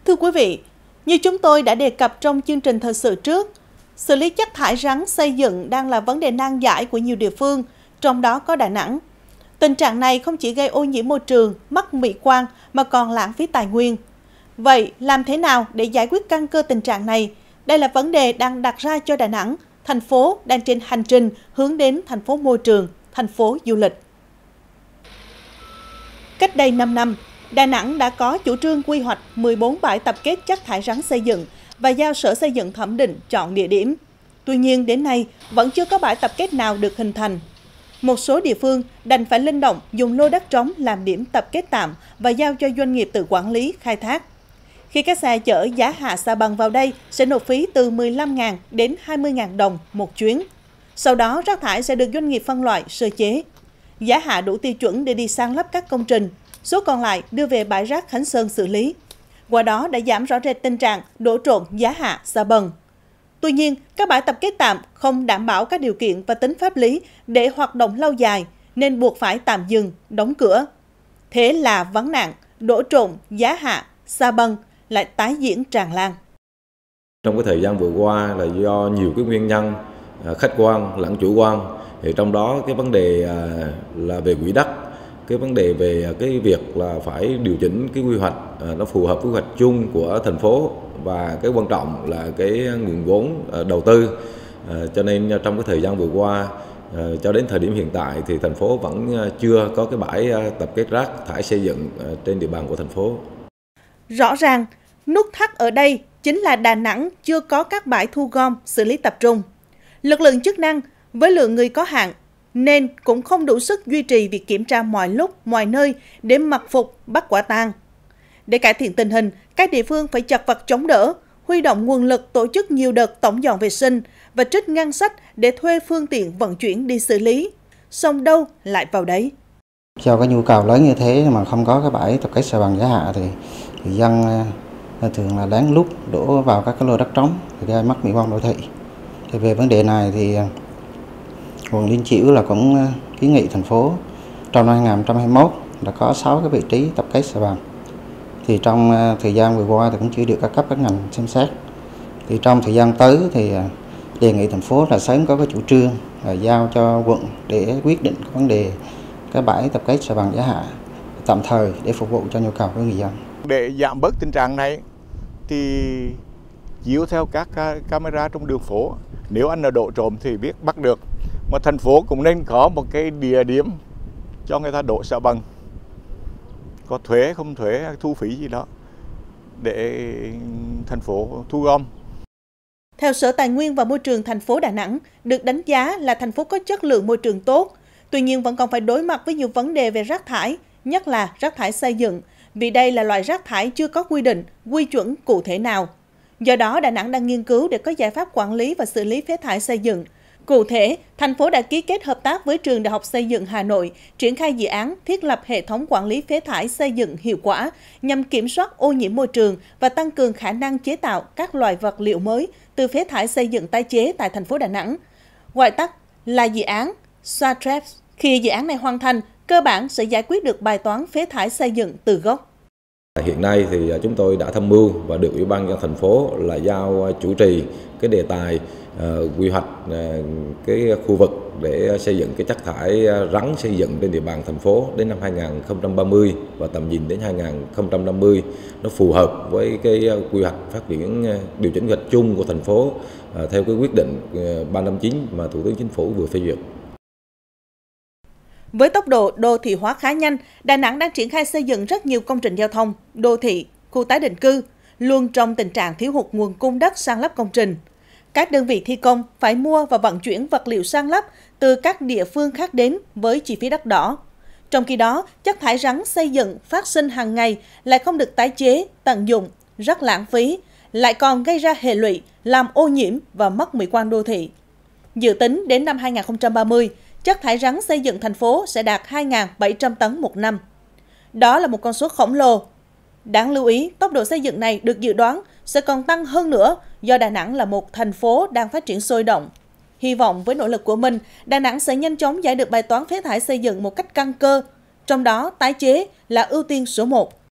Thưa quý vị, như chúng tôi đã đề cập trong chương trình thời sự trước, xử lý chất thải rắn xây dựng đang là vấn đề nan giải của nhiều địa phương, trong đó có Đà Nẵng. Tình trạng này không chỉ gây ô nhiễm môi trường, mất mỹ quan mà còn lãng phí tài nguyên. Vậy, làm thế nào để giải quyết căn cơ tình trạng này? Đây là vấn đề đang đặt ra cho Đà Nẵng, thành phố đang trên hành trình hướng đến thành phố môi trường, thành phố du lịch. Cách đây 5 năm, Đà Nẵng đã có chủ trương quy hoạch 14 bãi tập kết chất thải rắn xây dựng và giao Sở Xây dựng thẩm định chọn địa điểm. Tuy nhiên, đến nay vẫn chưa có bãi tập kết nào được hình thành. Một số địa phương đành phải linh động dùng lô đất trống làm điểm tập kết tạm và giao cho doanh nghiệp tự quản lý, khai thác. Khi các xe chở giá hạ xà bần vào đây sẽ nộp phí từ 15.000 đến 20.000 đồng một chuyến. Sau đó, rác thải sẽ được doanh nghiệp phân loại, sơ chế. Giá hạ đủ tiêu chuẩn để đi san lấp các công trình, số còn lại đưa về bãi rác Khánh Sơn xử lý. Qua đó đã giảm rõ rệt tình trạng đổ trộn giá hạ xà bần. Tuy nhiên, các bãi tập kết tạm không đảm bảo các điều kiện và tính pháp lý để hoạt động lâu dài, nên buộc phải tạm dừng, đóng cửa. Thế là vấn nạn đổ trộn giá hạ xà bần lại tái diễn tràn lan. Trong cái thời gian vừa qua là do nhiều cái nguyên nhân khách quan lẫn chủ quan, thì trong đó cái vấn đề là về quỹ đất, cái vấn đề về cái việc là phải điều chỉnh cái quy hoạch nó phù hợp với quy hoạch chung của thành phố, và cái quan trọng là cái nguồn vốn đầu tư. Cho nên trong cái thời gian vừa qua cho đến thời điểm hiện tại thì thành phố vẫn chưa có cái bãi tập kết rác thải xây dựng trên địa bàn của thành phố. Rõ ràng, nút thắt ở đây chính là Đà Nẵng chưa có các bãi thu gom, xử lý tập trung. Lực lượng chức năng với lượng người có hạn nên cũng không đủ sức duy trì việc kiểm tra mọi lúc, mọi nơi để mật phục, bắt quả tang. Để cải thiện tình hình, các địa phương phải chật vật chống đỡ, huy động nguồn lực tổ chức nhiều đợt tổng dọn vệ sinh và trích ngân sách để thuê phương tiện vận chuyển đi xử lý. Xong đâu lại vào đấy. Do cái nhu cầu lớn như thế mà không có cái bãi tập kết xà bần giá hạ thì người dân thường là lén lút đổ vào các cái lô đất trống thì gây mất mỹ quan đô thị. Thì về vấn đề này thì quận Liên Chiểu là cũng kiến nghị thành phố trong năm 2021 đã có 6 cái vị trí tập kết xà bần. Thì trong thời gian vừa qua thì cũng chưa được các cấp các ngành xem xét. Thì trong thời gian tới thì đề nghị thành phố là sớm có cái chủ trương giao cho quận để quyết định cái vấn đề cái bãi tập kết xà bần giá hạ tạm thời để phục vụ cho nhu cầu của người dân. Để giảm bớt tình trạng này thì chiếu theo các camera trong đường phố, nếu anh là đổ trộm thì biết bắt được. Mà thành phố cũng nên có một cái địa điểm cho người ta đổ xà bần, có thuế không thuế, thu phí gì đó để thành phố thu gom. Theo Sở Tài nguyên và Môi trường thành phố Đà Nẵng, được đánh giá là thành phố có chất lượng môi trường tốt, tuy nhiên vẫn còn phải đối mặt với nhiều vấn đề về rác thải, nhất là rác thải xây dựng, vì đây là loại rác thải chưa có quy định, quy chuẩn cụ thể nào. Do đó, Đà Nẵng đang nghiên cứu để có giải pháp quản lý và xử lý phế thải xây dựng. Cụ thể, thành phố đã ký kết hợp tác với Trường Đại học Xây dựng Hà Nội, triển khai dự án thiết lập hệ thống quản lý phế thải xây dựng hiệu quả nhằm kiểm soát ô nhiễm môi trường và tăng cường khả năng chế tạo các loại vật liệu mới từ phế thải xây dựng tái chế tại thành phố Đà Nẵng. Gọi tắt là dự án SATREP. Khi dự án này hoàn thành, cơ bản sẽ giải quyết được bài toán phế thải xây dựng từ gốc. Hiện nay thì chúng tôi đã tham mưu và được Ủy ban nhân dân thành phố là giao chủ trì cái đề tài quy hoạch cái khu vực để xây dựng cái chất thải rắn xây dựng trên địa bàn thành phố đến năm 2030 và tầm nhìn đến 2050, nó phù hợp với cái quy hoạch phát triển điều chỉnh quy hoạch chung của thành phố theo cái quyết định 359 mà Thủ tướng Chính phủ vừa phê duyệt. Với tốc độ đô thị hóa khá nhanh, Đà Nẵng đang triển khai xây dựng rất nhiều công trình giao thông, đô thị, khu tái định cư, luôn trong tình trạng thiếu hụt nguồn cung đất san lấp công trình. Các đơn vị thi công phải mua và vận chuyển vật liệu san lấp từ các địa phương khác đến với chi phí đắt đỏ. Trong khi đó, chất thải rắn xây dựng phát sinh hàng ngày lại không được tái chế, tận dụng, rất lãng phí, lại còn gây ra hệ lụy, làm ô nhiễm và mất mỹ quan đô thị. Dự tính đến năm 2030, chất thải rắn xây dựng thành phố sẽ đạt 2.700 tấn một năm. Đó là một con số khổng lồ. Đáng lưu ý, tốc độ xây dựng này được dự đoán sẽ còn tăng hơn nữa do Đà Nẵng là một thành phố đang phát triển sôi động. Hy vọng với nỗ lực của mình, Đà Nẵng sẽ nhanh chóng giải được bài toán phế thải xây dựng một cách căn cơ, trong đó tái chế là ưu tiên số 1.